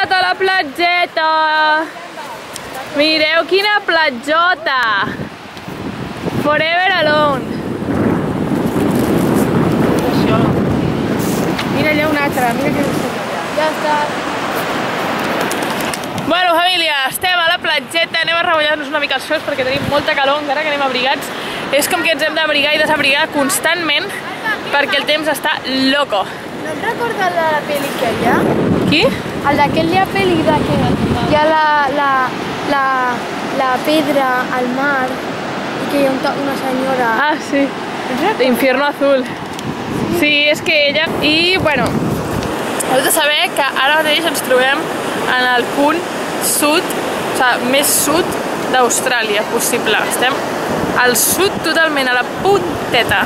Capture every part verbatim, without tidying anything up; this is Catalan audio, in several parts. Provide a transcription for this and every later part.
arribat a la platgeta! Mireu quina platjota! Forever alone! Mira allà una altra, mira que allà. Ja està. Bueno, família, estem a la platgeta, anem a rebollar-nos una mica els peus perquè tenim molta calor, encara que anem abrigats. És com que ens hem d'abrigar i desabrigar constantment perquè el temps està loco. No et recordes de la pel·li que hi ha? Qui? El d'aquella pel·li de que hi ha la, la, la, la pedra al mar i que hi ha una senyora... Ah, sí. Infierno Azul. Sí, és que ella... I, bueno, heu de saber que ara mateix ens trobem en el punt sud, o sigui, més sud d'Austràlia possible. Estem al sud totalment, a la punteta.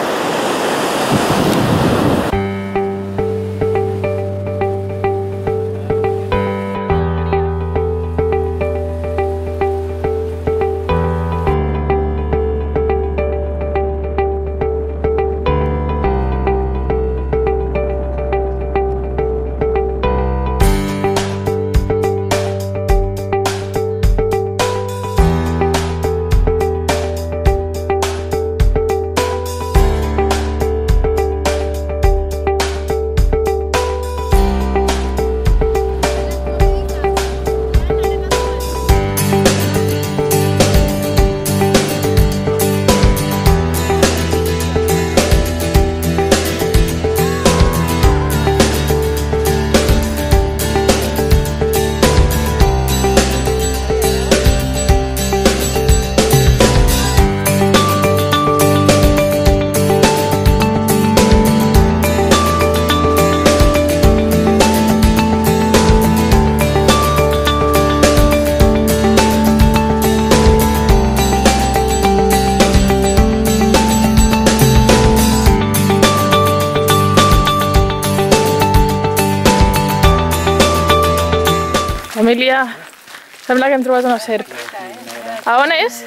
Família, sembla que hem trobat una serp. A on és?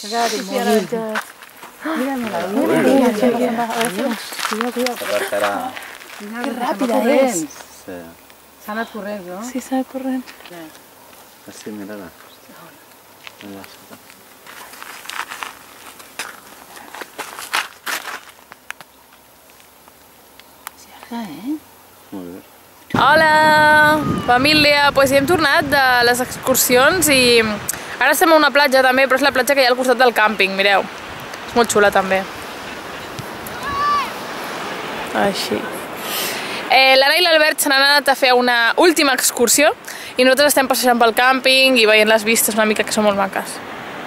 Que ràpida és! S'ha anat corrent, no? Sí, s'ha anat corrent. Sí, mira-la. Llarga, eh? Molt bé. Hola, família! Pues ja hem tornat de les excursions i ara estem a una platja també, però és la platja que hi ha al costat del càmping, mireu. És molt xula també. Així. Eh, L'Anna i l'Albert se n'han anat a fer una última excursió i nosaltres estem passejant pel càmping i veient les vistes una mica que són molt maques.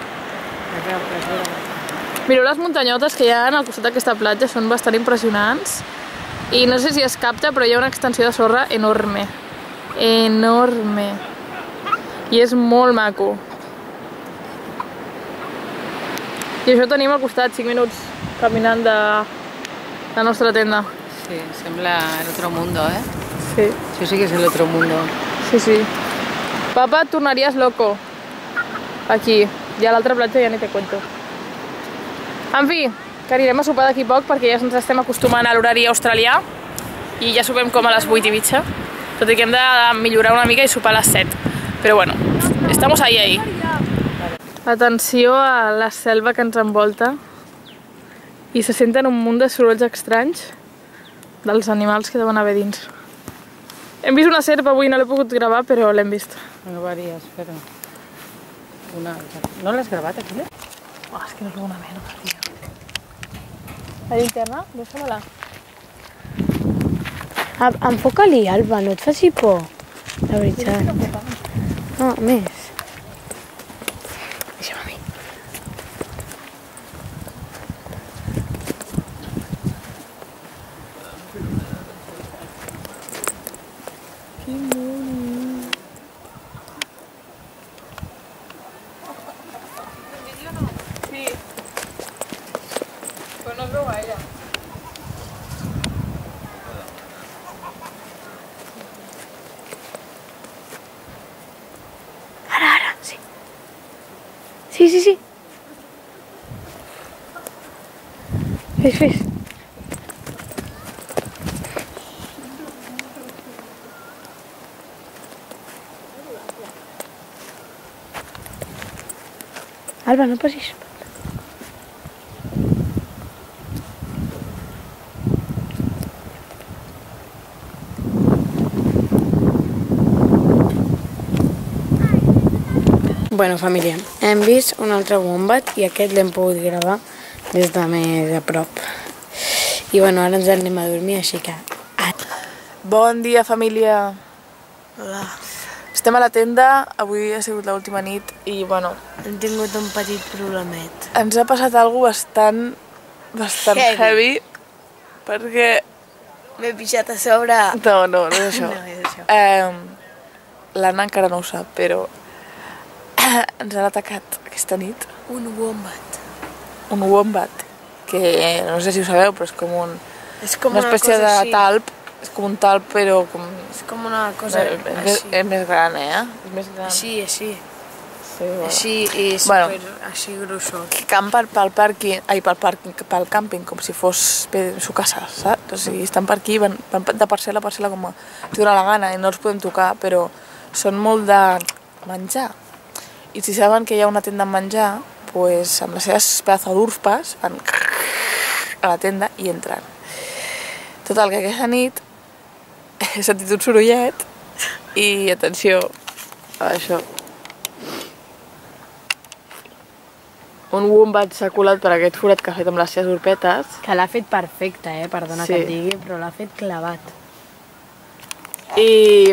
Mireu les muntanyotes que hi ha al costat d'aquesta platja, són bastant impressionants. I no sé si es capta, però hi ha una extensió de sorra enorme. Enorme. I és molt maco. I això tenim al costat, cinc minuts caminant de la nostra tenda. Sí, sembla el otro mundo, eh? Sí. Això sí que és el otro mundo. Sí, sí. Papa, et tornaries loco. Aquí. I a l'altra platja ja ni te cuento. En fi, que anirem a sopar d'aquí poc perquè ja ens estem acostumant a l'horari australià i ja sopem com a les vuit i mitja, tot i que hem de millorar una mica i sopar a les set. Però bueno, estamos ahí, ahí. Atenció a la selva que ens envolta i se senten un munt de sorolls estranys dels animals que deuen haver dins. Hem vist una serp avui, no l'he pogut gravar, però l'hem vist. No varies, però... Una... No l'has gravat, aquí? Oh, és que no és una merda, tio. La linterna? Deixa-me-la. Enfoca-li, Alba, no et faci por. La veritat. No, més. Deixa'm a mi. Que mono. Sí. Però no es veu gaire. Ara, ara, sí. Sí, sí, sí. Fes, fes. Alba, no passis. Bueno, família, hem vist un altre wombat i aquest l'hem pogut gravar des de més a prop. I bueno, ara ens anem a dormir, així que... Bon dia, família. Hola. Estem a la tenda, avui ha sigut l'última nit i, bueno... Hem tingut un petit problemet. Ens ha passat alguna bastant, bastant heavy, Heavy. perquè... M'he pixat a sobre. No, no, no és això. No és això. Eh, L'Anna encara no ho sap, però ens han atacat aquesta nit Un wombat. un wombat, que no sé si ho sabeu, però és com un, És com una una espècie cosa de així. talp, és com un talp, però com... És com una cosa és, més, així. és més gran, eh? És més gran. Així, així. Sí, bueno. Així i Bueno. super, així grossot. Que campen pel parking, ai, pel parking, pel càmping, com si fos pe- su casa, saps? O sigui, estan per aquí, van, van de parcel·la a parcel·la com els dona la gana i no els podem tocar, però són molt de menjar. I si saben que hi ha una tenda amb menjar, pues, amb les seves pedazo d'urpes van a la tenda i entren. Total, que aquesta nit he sentit un sorollet i, atenció, a això. Un wombat s'ha colat per aquest forat que ha fet amb les seves urpetes. Que l'ha fet perfecte, eh? Perdona Sí. que et digui, però l'ha fet clavat. I...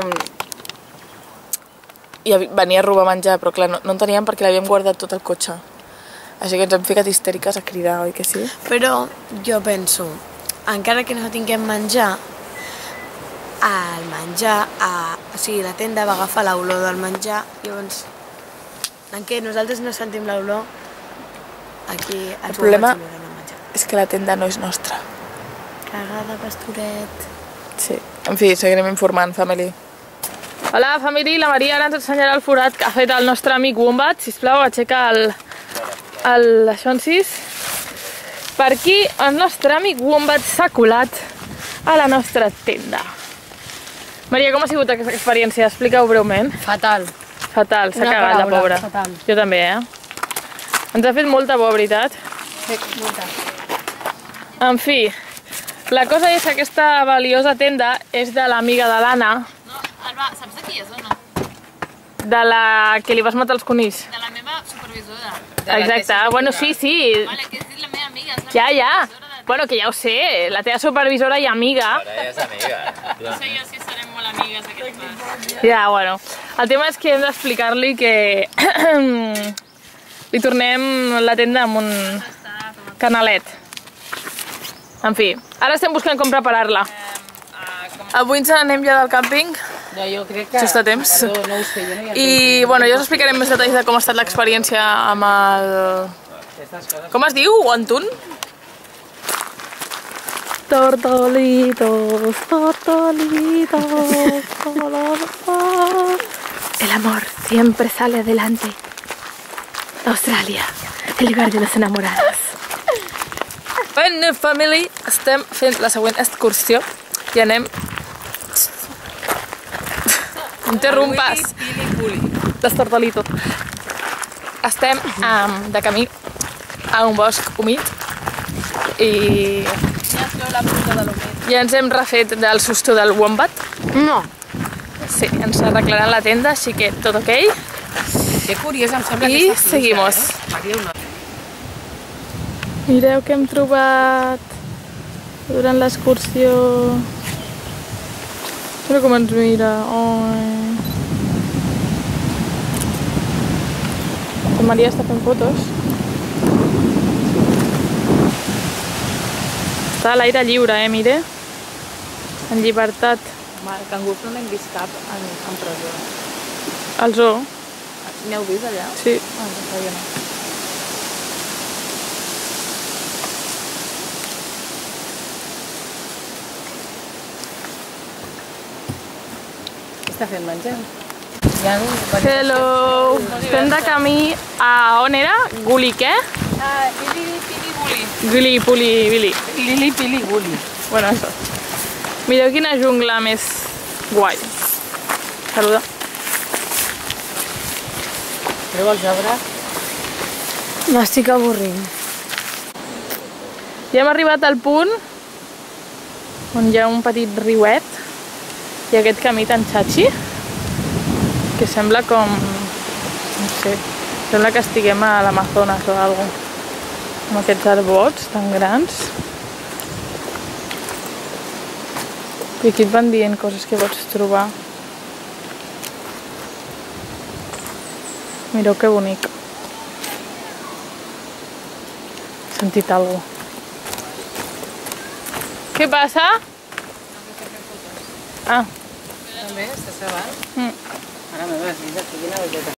i venia a robar menjar, però clar, no, no en teníem perquè l'havíem guardat tot el cotxe. Així que ens hem ficat histèriques a cridar, oi que sí? Però jo penso, encara que no tinguem menjar, el menjar, a, o sigui, la tenda va agafar l'olor del menjar, llavors, en què nosaltres no sentim l'olor, aquí els problema- womats oloren el menjar. És que la tenda no és nostra. Cagada, pastoret. Sí. En fi, seguirem informant, family. Hola, família. La Maria ara ens ensenyarà el forat que ha fet el nostre amic Wombat. Sisplau, aixeca el... el... això en sis. Per aquí el nostre amic Wombat s'ha colat a la nostra tenda. Maria, com ha sigut aquesta experiència? Explica-ho breument. Fatal. Fatal, s'ha Una cagat la paraula, pobra. fatal. Jo també, eh? Ens ha fet molta por, veritat. Sí, molta. En fi, la cosa és que aquesta valiosa tenda és de l'amiga de l'Anna, No, Alba, saps de qui és o no? de la que li vas matar els conills. De la meva supervisora. Exacte, bueno, sí, sí. Vale, que és la meva amiga. És la Ja, meva ja. supervisora de... Bueno, que ja ho sé, la teva supervisora i amiga. Ara ja és amiga. No sé jo si serem molt amigues aquest pas. Ja, bueno. El tema és que hem d'explicar-li que li tornem la tenda amb un canalet. En fi, ara estem buscant com preparar-la. Avui ens anem ja del càmping. Ja, jo crec que... Just a temps. No, no ho sé, jo no hi ha... I, bueno, ja us explicarem més detalls de com ha estat l'experiència amb el... Com es diu? Wantun? Tortolitos, tortolitos, tortolitos. El amor siempre sale adelante. Australia, el lugar de los enamorados. Bueno, family, estem fent la següent excursió i anem... Interrumpes. Les tortolitos. Estem um, de camí a un bosc humit i ja ens hem refet del susto del wombat. No. Sí, ens arreglaran la tenda, així que tot ok. Que curiós, em sembla I aquesta fluixa, seguimos. eh? Maria, una... Mireu què hem trobat durant l'excursió. Mira com ens mira. Ai. La Maria està fent fotos. Està a l'aire lliure, eh, mire? En llibertat. Home, el cangur no n'hem vist cap en, en presó. Al zoo. N'heu vist allà? Sí. Ah, no sabia no. Què està fent menjar? Hi ha un... Hello! Estem de camí a on era? Guli què? Ah, Lili, Pili, Guli. Guli, Puli, Vili. Lili, Pili, Guli. Bueno, això. Mireu quina jungla més guai. Saluda. Veu els arbres? M'estic avorrint. Ja hem arribat al punt on hi ha un petit riuet i aquest camí tan xatxi que sembla com... no sé, sembla que estiguem a l'Amazones o alguna cosa. Amb aquests arbots tan grans. I aquí et van dient coses que pots trobar. Mireu que bonic. He sentit alguna cosa. Què passa? Ah. També, estàs avant? Mm. Ara me vas dir que quina bellesa.